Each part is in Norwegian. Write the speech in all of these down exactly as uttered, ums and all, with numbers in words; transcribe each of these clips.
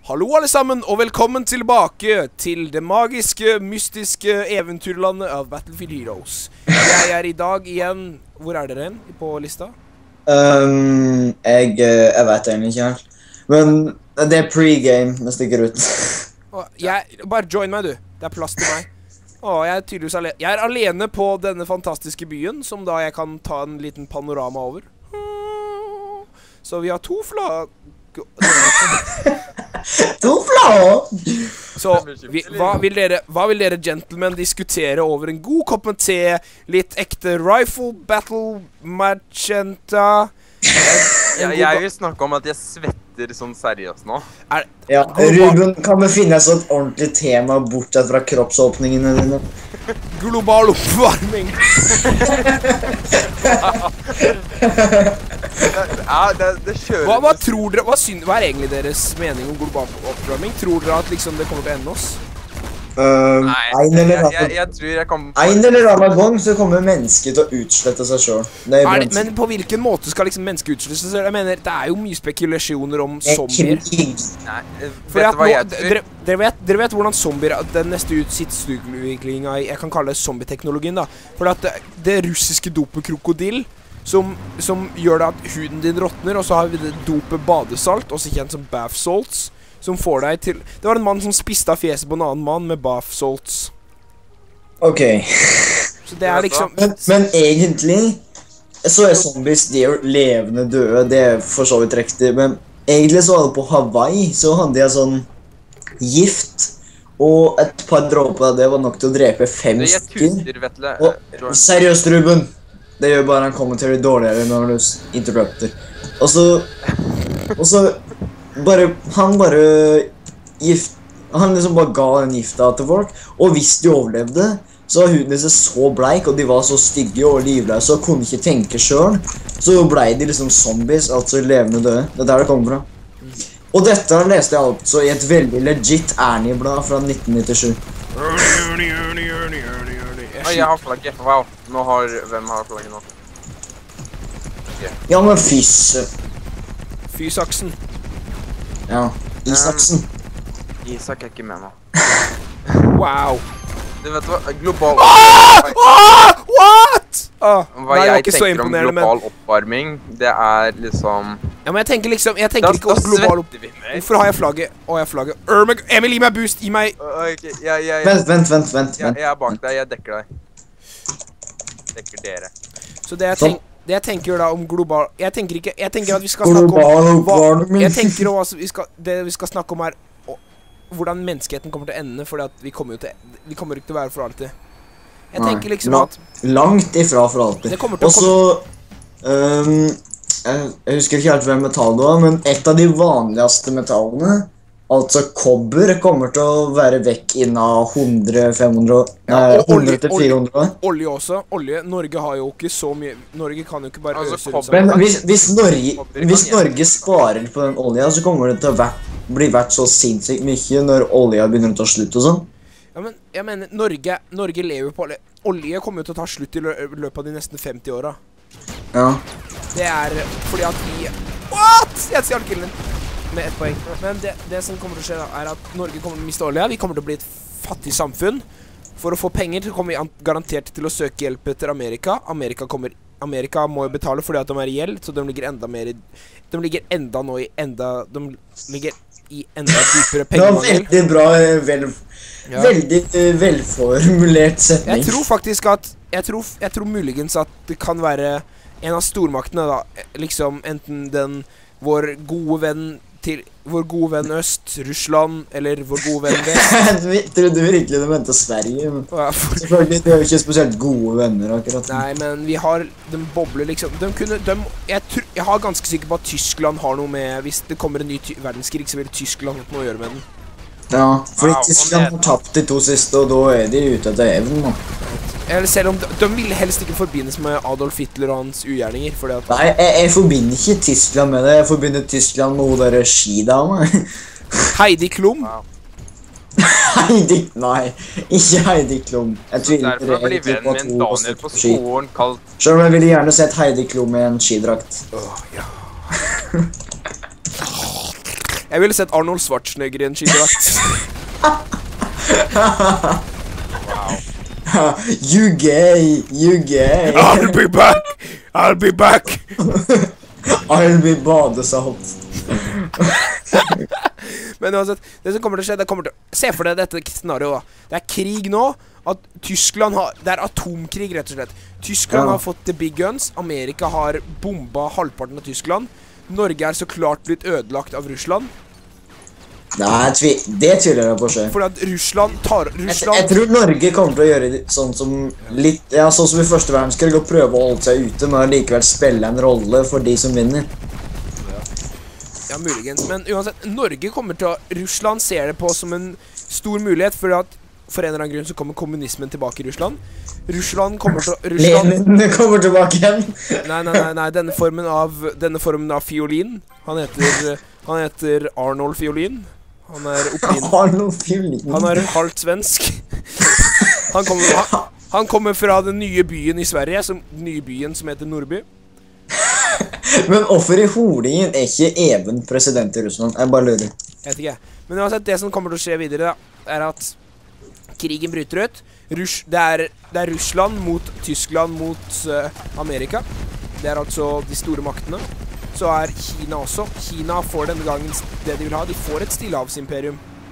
Hallo alle sammen, og velkommen tilbake til det magiske, mystiske eventyrlandet av Battlefield Heroes. Jeg er i dag igjen... Hvor er dere hen på lista? Um, jeg, jeg vet egentlig ikke helt. Men det er pre-game, vi stikker ut. Å, jeg, bare join meg, du. Det er plass til meg. Å, jeg er tydeligvis alene. Jeg er alene på denne fantastiske byen, som da jeg kan ta en liten panorama over. Så vi har to flagg... To flagg! Så vi, hva, vil dere, hva vil dere gentlemen diskutere over en god kopp med te, litt ekte rifle battle magenta? Ja, jeg vil snakke om at jeg svetter sånn seriøst nå. Er, Ja, Ruben, kan vi finne et sånt ordentlig tema bortsett fra kroppsåpningene dine? global oppvarming. Ja, det, det kjører. Hva, hva tror dere, hva, syn, hva er egentlig deres mening om global oppvarming? Tror dere at liksom det kommer til å ende oss? Um, Nei, en, jeg, eller jeg, jeg, annen, jeg tror jeg kommer en eller annen gang så kommer mennesket til å utslette seg selv. Det er Er det, blant- men på hvilken måte skal liksom mennesket utslutte seg? Jeg mener, det er jo mye spekulasjoner om Det er zombier. krig. Nei, For vet at du hva nå, jeg tror? dere, dere, vet, dere vet hvordan zombier, den neste utsiktsutviklingen av, jeg kan kalle det zombieteknologien da. For at det, det russiske dopet krokodil, som, som gjør det at huden din råtner, og så har vi det dopet badesalt, også kjent som bath salts, som får deg til... Det var en mann som spiste av fjeset på en annen mann med bath salts. Ok. Så det er liksom... Men, men egentlig så er zombies, de er jo levende døde, det er for så vidt riktig, men egentlig så var det på Hawaii, så hadde jeg sånn gift, og et par dråper av det var nok til å drepe fem Du, jeg stykker. tuter, Vetle. Og seriøst, Ruben, det gjør bare en commentary dårligere når du interrupter. Og så, og så, bare, han bare gift, han liksom bare ga den gifta til folk, og hvis de overlevde, så var huden deres så bleik, og de var så stygge og livløse, og kunne ikke tenke selv, så ble de liksom zombies, altså levende døde. Det er der det kommer fra. Og dette leste jeg altså i et veldig legit Ernie-blad fra nitten nittisju. Oi, jeg har flagget. Wow. Nå har... Hvem har flagget nå? Ja, men fysse. Fysaksen. Ja, Isaksen. Isak er ikke med meg. Wow. Du vet hva? Global... Ah! Ah! What? Ah, Hva nei, det var jeg ikke så tenker om imponerende, men... global oppvarming, det er liksom... Ja, men jeg tenker liksom... Jeg Da, tenker ikke da om global opp... svetter vi mer. Hvorfor har jeg flagget? Å, jeg har flagget. Ermeg, Emil, gi meg boost, gi meg... Ok, jeg, jeg, jeg, Vent, vent, vent, vent, jeg, vent. jeg er bak deg, jeg dekker deg. Dekker dere. Så det jeg, Sånn. tenk, det jeg tenker da om global... Jeg tenker ikke... Jeg tenker at vi skal snakke om... Global hva- oppvarming. Jeg tenker også at vi skal... Det vi skal snakke om er... å- Hvordan menneskeheten kommer til å ende, fordi at vi kommer jo til... Vi kommer ikke til å være for alltid. Jeg Nei, tenker liksom la- at... Langt ifra for alltid. Det kommer til å Og så um, jeg, jeg husker ikke helt hvem metall det var, men et av de vanligste metallene, altså kobber, kommer til å være vekk innen hundre til fem hundre, nei, Ja, og olje- hundre til fire hundre. Olje også. Olje. Norge har jo ikke så mye... Norge kan jo ikke bare Altså, øse rundt kobber- seg. Men hvis, hvis, Norge, Kobber kan hvis jeg- Norge sparer på den olja, så kommer det til å vært, bli verdt så sinnssykt mye når olja begynner å ta slutt og sånn. Ja, men jeg mener, Norge, Norge lever på olje. Olje kommer jo til å ta slutt i lø løpet av de nesten femti åra. Ja. Det er fordi at vi... What?! Jeg stjal killen din. Med ett poeng. Men det, det som kommer til å skje da, er at Norge kommer til å miste olje. Vi kommer til å bli et fattig samfunn. For å få penger så kommer vi an- garantert til å søke hjelp etter Amerika. Amerika kommer... Amerika må jo betale fordi at de er i gjeld, så de ligger enda mer i... De ligger enda nå i enda... De ligger i enda dypere Det var pengemangel. veldig bra, eh, vel, Ja. veldig eh, velformulert setning. Jeg tror faktisk at jeg tror, jeg tror muligens at det kan være en av stormaktene da, liksom enten den vår gode venn til vår gode venn øst, Russland, eller vår gode venn vest. Jeg trodde virkelig du mente Sverige, men Ja, for- selvfølgelig, de er jo ikke spesielt gode venner akkurat. Nei, men vi har de bobler liksom. De kunne de, jeg, tr jeg har ganske sikker på at Tyskland har noe med. Hvis det kommer en ny ty verdenskrig, så vil Tyskland ha noe å gjøre med den. Ja, fordi Wow, Tyskland har tapt de to siste, og da er de ute etter evnen, da. Eller selv om de, de ville helst ikke forbindes med Adolf Hitler og hans ugjerninger, fordi at Nei, jeg, jeg forbinder ikke Tyskland med det. Jeg forbinder Tyskland med hun der skidama. Heidi Klum. Wow. Heidi, nei, ikke Heidi Klum. Jeg tviler Derfor blir egentlig vennen på at min hun har Daniel stått på på ski. skolen kalt... Selv om jeg ville gjerne sett Heidi Klum med en skidrakt. Åh, ja. Jeg ville sett Arnold Schwarzenegger i en skytevakt. You gay, you gay. I'll be back! I'll be back! I'll be badesalt. Men uansett, det som kommer til å skje, det kommer til Se for deg dette scenarioet da. Det er krig nå, at Tyskland har Det er atomkrig, rett og slett. Tyskland Ja. har fått the big guns. Amerika har bomba halvparten av Tyskland. Norge er så klart blitt ødelagt av Russland. Nei, tvi det tviler jeg på å skje. Fordi at Russland tar Jeg, Russland jeg tror Norge kommer til å gjøre det sånn som litt Ja, sånn som i første verdenskrig, og prøve å holde seg ute, men likevel spille en rolle for de som vinner. Ja, muligens. Men uansett, Norge kommer til å Russland ser det på som en stor mulighet, for at for en eller annen grunn så kommer kommunismen tilbake i Russland. Russland kommer til å Russland, Lenin kommer tilbake igjen. Nei, nei, nei, nei denne formen av Denne formen av fiolin. Han heter Han heter Arnold Fiolin. Han er opprinnelig Har noen fiolin. Han er halvt svensk. Han kommer, han, han kommer fra den nye byen i Sverige, som, den nye byen som heter Nordby. Men hvorfor i holingen er ikke Even president i Russland? Jeg bare lurer. Jeg vet ikke. Men uansett, det som kommer til å skje videre, da, er at krigen bryter ut. Russ, det, er, det er Russland mot Tyskland mot uh, Amerika. Det er altså de store maktene. Så er Kina også. Kina får denne gangen det de vil ha. De får et stillehavsimperium.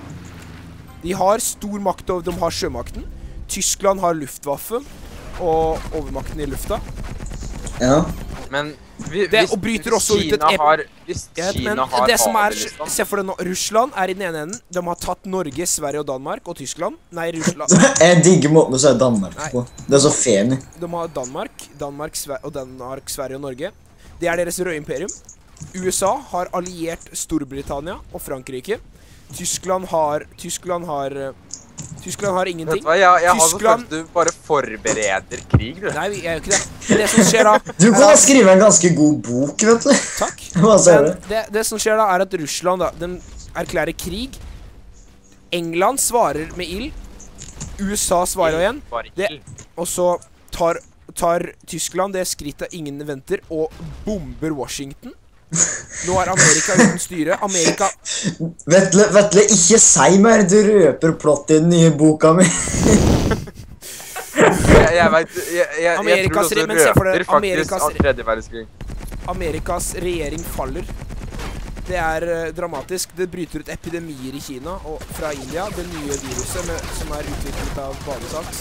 De har stor makt, og de har sjømakten. Tyskland har Luftwaffe og overmakten i lufta. Ja. Men vi, Det, hvis, og bryter hvis også ut et Kina ep- har, Hvis Ja, Kina men har det som er, havet, liksom. se for deg nå, Russland er i den ene enden. De har tatt Norge, Sverige og Danmark, og Tyskland. Nei, Russland. Jeg digger måten du sier Danmark Nei. på. Det er så femi. De har Danmark, Danmark, Sver og Danmark, Sverige og Norge. Det er deres røde imperium. U S A har alliert Storbritannia og Frankrike. Tyskland har Tyskland har uh, Tyskland har Vet ingenting. du hva, jeg, jeg har så Tyskland- følt du bare forbereder krig, du. Nei, jeg gjør ikke det. Men det som skjer da Du er kan at- skrive en ganske god bok, vet du. Takk. Hva sier Men du? det, det som skjer da, er at Russland da, de erklærer krig. England svarer med ild. U S A svarer igjen. Bare Det- ild. Og så tar, tar Tyskland det skrittet ingen venter, og bomber Washington. Nå er Amerika uten styre. Amerika Vetle, Vetle, ikke si mer. Du røper plott i den nye boka mi. Jeg, jeg vet, jeg, jeg, jeg tror Amerikas du re- men se for deg, røper faktisk Amerikas av re- tredje verdenskrig. Amerikas regjering faller. Det er eh, dramatisk. Det bryter ut epidemier i Kina og fra India. Det nye viruset med, som er utviklet av badesalt.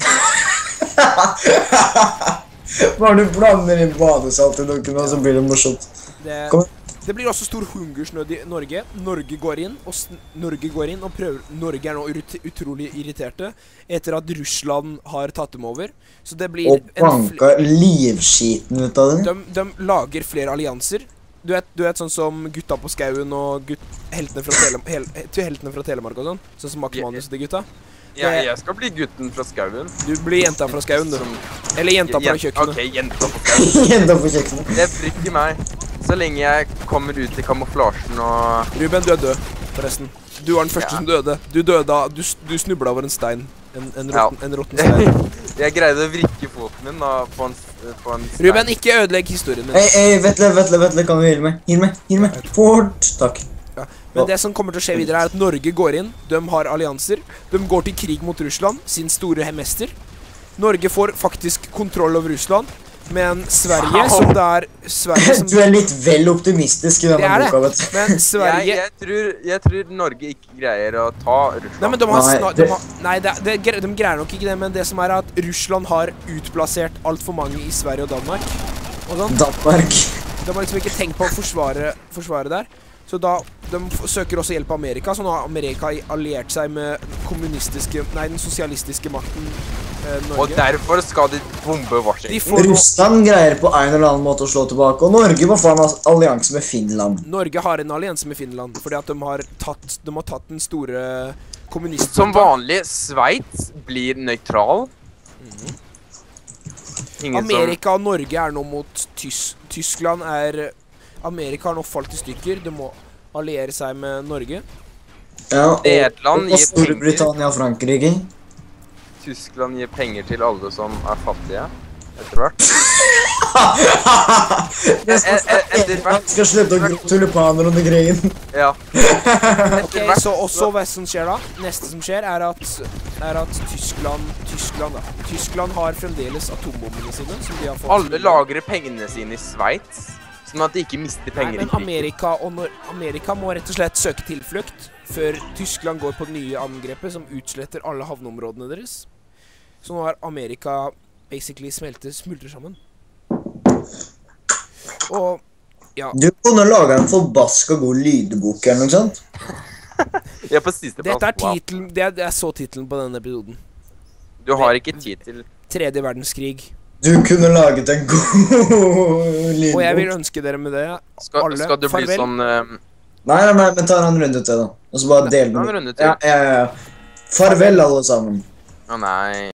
Bare du blander inn badesalt i noe nå, så blir det morsomt. Det, Kom. det blir også stor hungersnød i Norge. Norge går inn og, sn Norge går inn og prøver Norge er nå ut utrolig irriterte etter at Russland har tatt dem over. Så det blir Og banka livskiten ut av det. de, de lager flere allianser. Du vet, du vet sånn som Gutta på skauen og gutt, heltene, fra Tele hel heltene fra Telemark og sånn. Sånn som Max Ja. Manus og de gutta. Jeg, jeg skal bli gutten fra skauen. Du blir jenta fra skauen, du. Eller jenta fra Jen- kjøkkenet. Ok, jenta på skauen. Jenta på kjøkkenet. Det bryr ikke meg. Så lenge jeg kommer ut i kamuflasjen og Ruben, du er død, forresten. Du var den første Ja. som døde. Du døde av Du, s- du snubla over en stein. En, en, Ja. rotten, en rotten stein. Jeg greide å vrikke foten min da, på en, s- på en stein. Ruben, ikke ødelegg historien min. Hei, hei, Vetle, Vetle, Vetle, kan du hyle meg? Hil meg, hil meg. Fort. Takk. Ja. Men det som kommer til å skje videre, er at Norge går inn. De har allianser. De går til krig mot Russland, sin store mester. Norge får faktisk kontroll over Russland. Men Sverige, som det er Sverige som Du er litt vel optimistisk i Det denne er boka, det. vet du. Men jeg, Sverige jeg, tror, jeg tror Norge ikke greier å ta Russland. Nei, men de har, Nei, snar, det- de har Nei, det, det, gre- de greier nok ikke det, men det som er at Russland har utplassert altfor mange i Sverige og Danmark. Og sånn. Danmark. De har liksom ikke tenkt på å forsvare, forsvare der. Så da De f- søker også hjelp av Amerika, så nå har Amerika i- alliert seg med kommunistiske Nei, den sosialistiske makten eh, Og Norge. derfor skal de bombe Washington. De får nå Russland greier på en eller annen måte å slå tilbake, og Norge må få en allianse med Finland. Norge har en allianse med Finland, fordi at de har tatt De har tatt den store kommunisten. Som vanlig, Sveits blir nøytral. Ingen Amerika og Norge er nå mot Tys Tyskland er Amerika har nå falt i stykker. De må alliere seg med Norge. Ja, og, Nederland og gir Storbritannia og Frankrike. som Tyskland gir penger til alle som er fattige, etter hvert. Jeg skal, E- e- etter hvert- jeg skal slutte å gro tulipaner under greien. Ja. Ok, Etter hvert så også hva som skjer da? Neste som skjer er at, er at Tyskland, Tyskland da. Tyskland har fremdeles atombombene sine, som de har fått. Alle lagrer pengene sine i Sveits, sånn at de ikke mister Nei, penger i men krigen. Amerika, og når Amerika må rett og slett søke tilflukt før Tyskland går på det nye angrepet som utsletter alle havneområdene deres. Så nå har Amerika basically smeltet, smuldrer sammen. Og, ja. Du kunne lage en forbaska god lydbok eller noe sånt. Jeg er på siste plass. Dette er Wow. titelen, det er, det er så titelen på denne episoden. Du har ikke tid til... Tredje verdenskrig. Du kunne laget en god lydbok. Og jeg vil ønske dere med det, Skal, alle, skal du bli farvel. sånn... ehm, Nei, nei, nei, men ta en runde til da. Og så bare del Ta en den. runde til. Ja, ja, ja. Farvel alle sammen. Å nei...